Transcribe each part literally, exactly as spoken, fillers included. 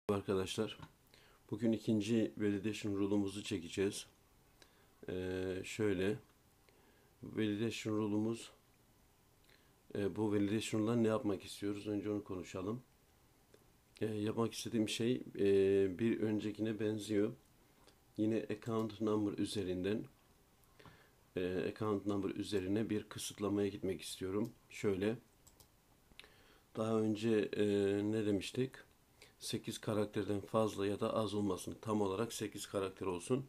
Arkadaşlar, bugün ikinci validation rule'umuzu çekeceğiz. Ee, şöyle, validation rule'umuz, e, bu validation rule'dan ne yapmak istiyoruz? Önce onu konuşalım. E, yapmak istediğim şey e, bir öncekine benziyor. Yine account number üzerinden, e, account number üzerine bir kısıtlamaya gitmek istiyorum. Şöyle, daha önce e, ne demiştik? sekiz karakterden fazla ya da az olmasın. Tam olarak sekiz karakter olsun.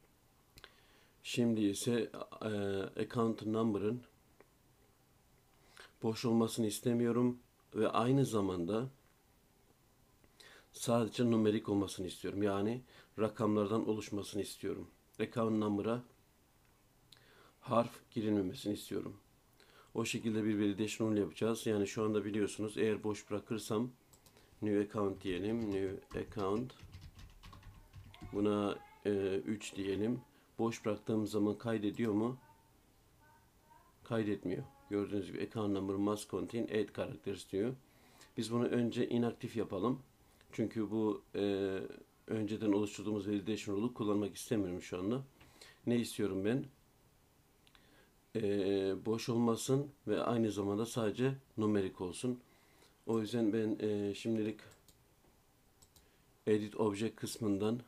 Şimdi ise e, account number'ın boş olmasını istemiyorum ve aynı zamanda sadece numerik olmasını istiyorum. Yani rakamlardan oluşmasını istiyorum. Account number'a harf girilmemesini istiyorum. O şekilde bir validation rule yapacağız. Yani şu anda biliyorsunuz, eğer boş bırakırsam new account diyelim. New account. Buna e, üç diyelim. Boş bıraktığım zaman kaydediyor mu? Kaydetmiyor. Gördüğünüz gibi account number must contain eight characters diyor. Biz bunu önce inaktif yapalım. Çünkü bu e, önceden oluşturduğumuz validation rule'u kullanmak istemiyorum şu anda. Ne istiyorum ben? E, boş olmasın ve aynı zamanda sadece numerik olsun. O yüzden ben e, şimdilik edit object kısmından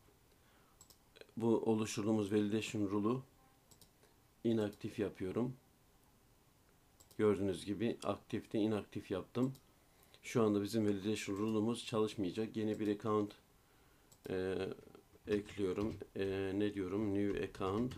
bu oluşturduğumuz validation rule'u inaktif yapıyorum. Gördüğünüz gibi aktifte inaktif yaptım. Şu anda bizim validation rule'umuz çalışmayacak. Yeni bir account e, ekliyorum. E, ne diyorum? New account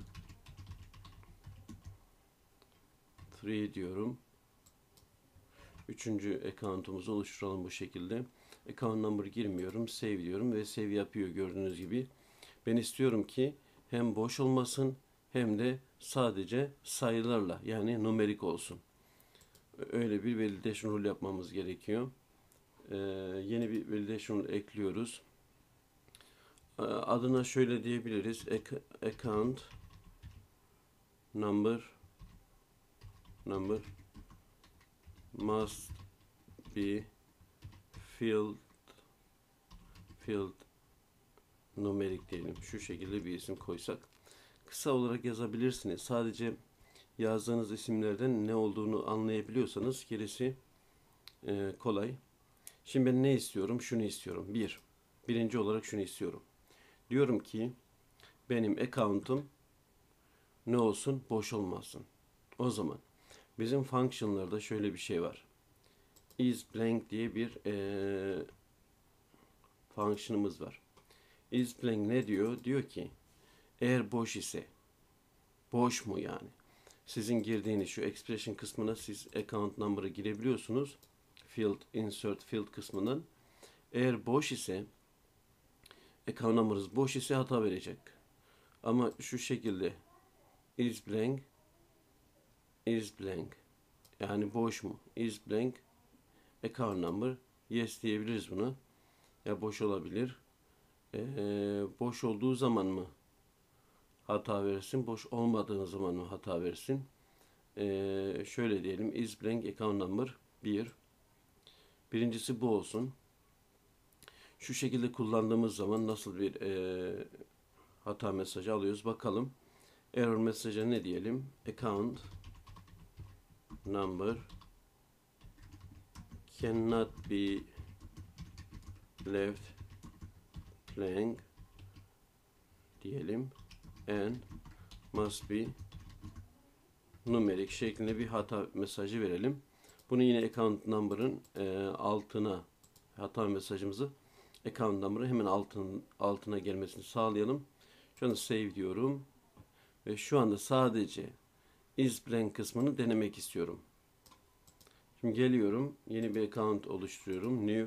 üç diyorum. Üçüncü account'umuzu oluşturalım bu şekilde. Account number girmiyorum. Save diyorum ve save yapıyor gördüğünüz gibi. Ben istiyorum ki hem boş olmasın hem de sadece sayılarla, yani numerik olsun. Öyle bir validation rule yapmamız gerekiyor. Ee, yeni bir validation rule ekliyoruz. Adına şöyle diyebiliriz. Account number number must be filled filled numerik diyelim. Şu şekilde bir isim koysak. Kısa olarak yazabilirsiniz. Sadece yazdığınız isimlerden ne olduğunu anlayabiliyorsanız gerisi e, kolay. Şimdi ben ne istiyorum? Şunu istiyorum. Bir. Birinci olarak şunu istiyorum. Diyorum ki benim account'um ne olsun? Boş olmasın. O zaman bizim function'larda şöyle bir şey var. Is blank diye bir e, function'ımız var. Is blank ne diyor? Diyor ki eğer boş ise, boş mu yani? Sizin girdiğiniz şu expression kısmına siz account number'ı girebiliyorsunuz. Field, insert field kısmından. Eğer boş ise, account number'ınız boş ise hata verecek. Ama şu şekilde is blank, is blank. Yani boş mu? Is blank, account number. Yes diyebiliriz buna. Ya boş olabilir. Ee, boş olduğu zaman mı hata versin? Boş olmadığı zaman mı hata versin? Ee, şöyle diyelim. Is blank account number bir. Birincisi bu olsun. Şu şekilde kullandığımız zaman nasıl bir e, hata mesajı alıyoruz bakalım. Error mesajı ne diyelim? Account number cannot be left blank diyelim and must be numeric şeklinde bir hata mesajı verelim. Bunu yine account number'ın e, altına, hata mesajımızı account number'ı hemen altın, altına gelmesini sağlayalım. Şu anda save diyorum ve şu anda sadece is blank kısmını denemek istiyorum. Şimdi geliyorum, yeni bir account oluşturuyorum. New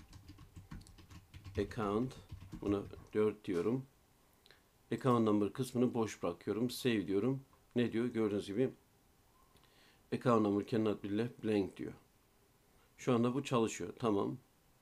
account, buna dört diyorum. Account number kısmını boş bırakıyorum. Save diyorum. Ne diyor? Gördüğünüz gibi account number cannot be left blank diyor. Şu anda bu çalışıyor. Tamam.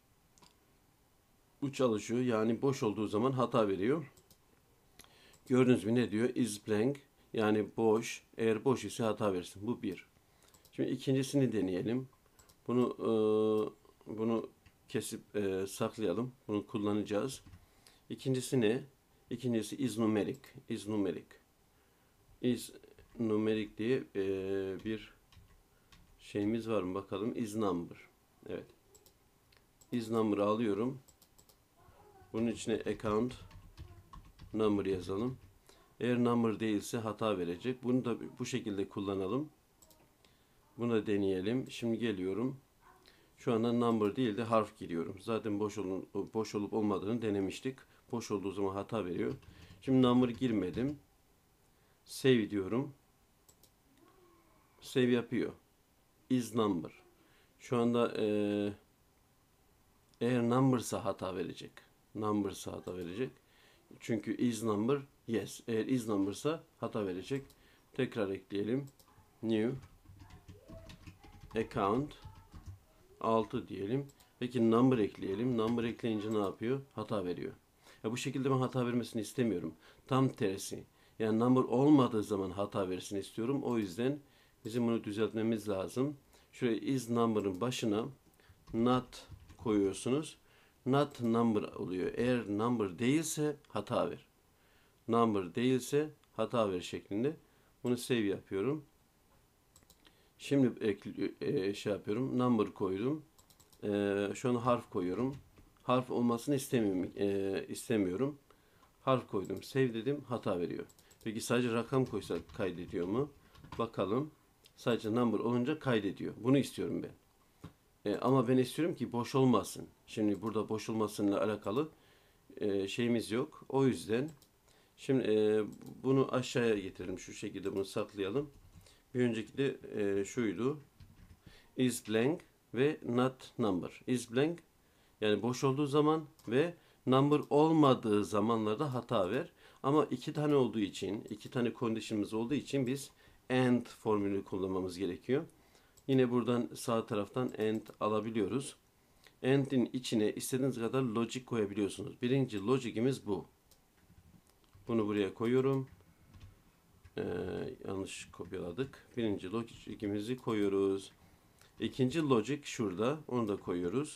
Bu çalışıyor. Yani boş olduğu zaman hata veriyor. Gördüğünüz gibi ne diyor? Is blank. Yani boş. Eğer boş ise hata versin. Bu bir. Şimdi ikincisini deneyelim. Bunu e, bunu kesip e, saklayalım. Bunu kullanacağız. İkincisi ne? İkincisi is numeric. Is numeric. Is numeric diye e, bir şeyimiz var mı bakalım. Is number. Evet. Is number'ı alıyorum. Bunun içine account number yazalım. Eğer number değilse hata verecek. Bunu da bu şekilde kullanalım. Bunu da deneyelim. Şimdi geliyorum. Şu anda number değil de harf giriyorum. Zaten boş, olun, boş olup olmadığını denemiştik. Boş olduğu zaman hata veriyor. Şimdi number girmedim. Save diyorum. Save yapıyor. Is number. Şu anda e, eğer number'sa hata verecek. Number'sa hata verecek. Çünkü is number yes. Eğer is number'sa hata verecek. Tekrar ekleyelim. New account altı diyelim. Peki number ekleyelim. Number ekleyince ne yapıyor? Hata veriyor. Ya bu şekilde ben hata vermesini istemiyorum. Tam tersi. Yani number olmadığı zaman hata versin istiyorum. O yüzden bizim bunu düzeltmemiz lazım. Şuraya is number'ın başına not koyuyorsunuz. Not number oluyor. Eğer number değilse hata ver. Number değilse hata ver şeklinde. Bunu save yapıyorum. Şimdi ekli, e, şey yapıyorum. Number koydum. E, şu an harf koyuyorum. Harf olmasını istemiyorum. E, istemiyorum. Harf koydum. Save dedim. Hata veriyor. Peki sadece rakam koysak kaydediyor mu? Bakalım. Sadece number olunca kaydediyor. Bunu istiyorum ben. E, ama ben istiyorum ki boş olmasın. Şimdi burada boş olmasıyla alakalı e, şeyimiz yok. O yüzden şimdi e, bunu aşağıya getirelim. Şu şekilde bunu saklayalım. Bir önceki de e, şuydu. Is blank ve not number. Is blank yani boş olduğu zaman ve number olmadığı zamanlarda hata ver. Ama iki tane olduğu için, iki tane condition'ımız olduğu için biz and formülünü kullanmamız gerekiyor. Yine buradan sağ taraftan and alabiliyoruz. And'in içine istediğiniz kadar logic koyabiliyorsunuz. Birinci logicimiz bu. Bunu buraya koyuyorum. Ee, yanlış kopyaladık. Birinci logicimizi koyuyoruz. İkinci logic şurada. Onu da koyuyoruz.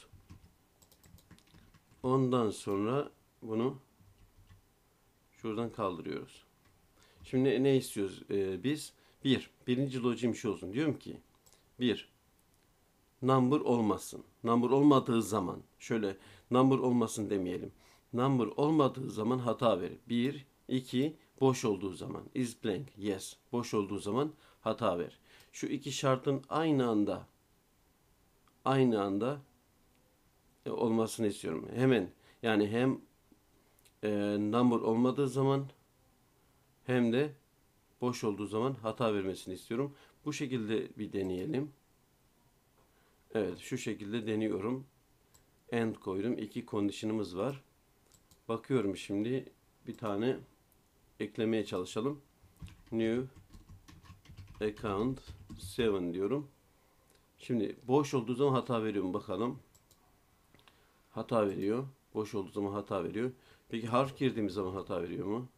Ondan sonra bunu şuradan kaldırıyoruz. Şimdi ne istiyoruz ee, biz? Bir. Birinci logicim şu olsun. Diyorum ki bir. Number olmasın. Number olmadığı zaman şöyle number olmasın demeyelim. Number olmadığı zaman hata verir. Bir. iki. Boş olduğu zaman. Is blank. Yes. Boş olduğu zaman hata ver. Şu iki şartın aynı anda aynı anda olmasını istiyorum. Hemen yani hem e, number olmadığı zaman hem de boş olduğu zaman hata vermesini istiyorum. Bu şekilde bir deneyelim. Evet, şu şekilde deniyorum. And koydum. İki condition'ımız var. Bakıyorum şimdi bir tane eklemeye çalışalım. New account seven diyorum. Şimdi boş olduğu zaman hata veriyor mu bakalım. Hata veriyor. Boş olduğu zaman hata veriyor. Peki harf girdiğimiz zaman hata veriyor mu?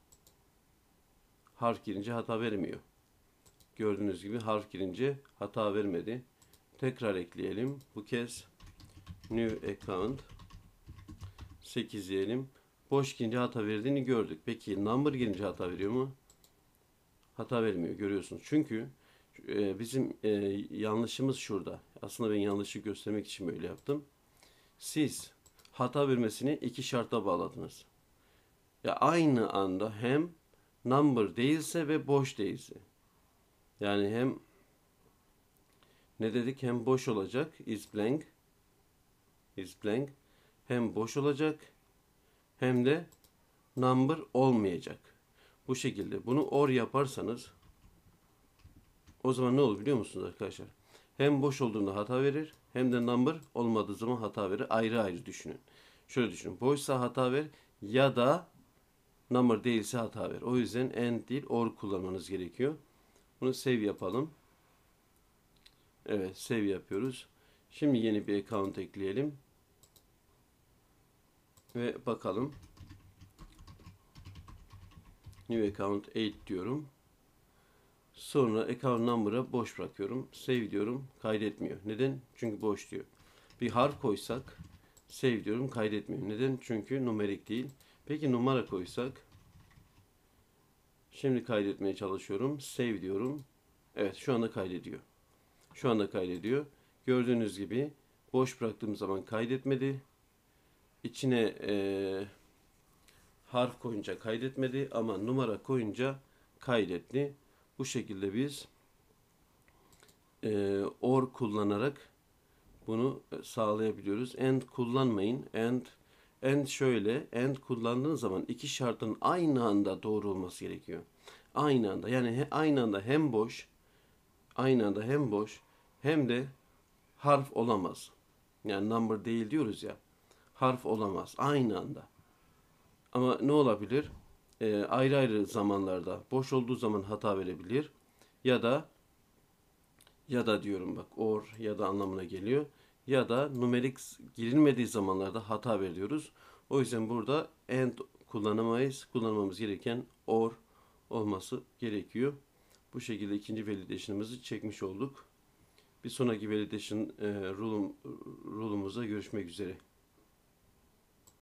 Harf girince hata vermiyor. Gördüğünüz gibi harf girince hata vermedi. Tekrar ekleyelim. Bu kez new account sekiz diyelim. Boş girince hata verdiğini gördük. Peki number girince hata veriyor mu? Hata vermiyor. Görüyorsunuz. Çünkü e, bizim e, yanlışımız şurada. Aslında ben yanlışı göstermek için böyle yaptım. Siz hata vermesini iki şarta bağladınız. Ya aynı anda hem number değilse ve boş değilse. Yani hem ne dedik? Hem boş olacak. Is blank. Is blank. Hem boş olacak. Hem de number olmayacak. Bu şekilde. Bunu or yaparsanız o zaman ne olur biliyor musunuz arkadaşlar? Hem boş olduğunda hata verir. Hem de number olmadığı zaman hata verir. Ayrı ayrı düşünün. Şöyle düşünün. Boşsa hata ver ya da number değilse hata ver. O yüzden and değil or kullanmanız gerekiyor. Bunu save yapalım. Evet, save yapıyoruz. Şimdi yeni bir account ekleyelim. Ve bakalım. New account sekiz diyorum. Sonra account number'a boş bırakıyorum. Save diyorum. Kaydetmiyor. Neden? Çünkü boş diyor. bir harf koysak save diyorum, kaydetmiyor. Neden? Çünkü numerik değil. Peki numara koysak, şimdi kaydetmeye çalışıyorum. Save diyorum. Evet, şu anda kaydediyor. Şu anda kaydediyor. Gördüğünüz gibi boş bıraktığım zaman kaydetmedi. İçine e, harf koyunca kaydetmedi ama numara koyunca kaydetti. Bu şekilde biz e, or kullanarak bunu sağlayabiliyoruz. And kullanmayın. And and şöyle, and kullandığınız zaman iki şartın aynı anda doğru olması gerekiyor. Aynı anda, yani he, aynı anda hem boş, aynı anda hem boş hem de harf olamaz. Yani number değil diyoruz ya. Harf olamaz aynı anda. Ama ne olabilir? Ee, ayrı ayrı zamanlarda boş olduğu zaman hata verebilir. Ya da ya da diyorum bak, or ya da anlamına geliyor. Ya da numerik girilmediği zamanlarda hata veriyoruz. O yüzden burada and kullanamayız. Kullanmamız gereken or olması gerekiyor. Bu şekilde ikinci validation'ımızı çekmiş olduk. Bir sonraki validation e, rule'umuza görüşmek üzere.